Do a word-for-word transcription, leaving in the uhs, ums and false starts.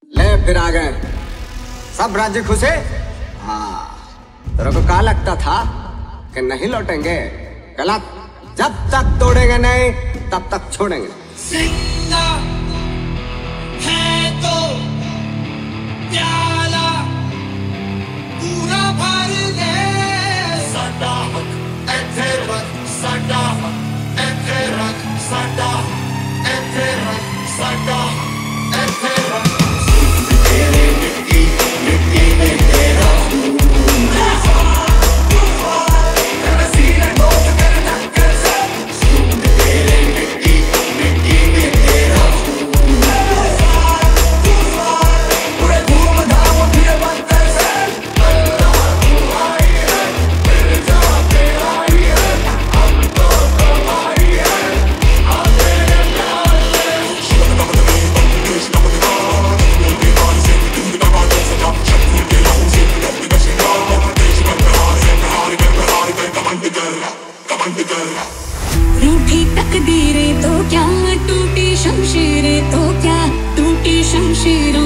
ले फिर आ गए सब राज्य खुशे। हाँ, तेरे को क्या लगता था कि नहीं लौटेंगे? गलत। जब तक तोड़ेंगे नहीं तब तक छोड़ेंगे। जिंदा है तो प्याला पूरा भर ले। साडा हक इत्थे रख, साडा हक इत्थे रख, साडा इत्थे रख, साडा इत्थे रख। तेरे मिट्टी मिट्टी में तेरा रूठी तकदीरें तो क्या, टूटी शमशीरें तो क्या, टूटी शमशीर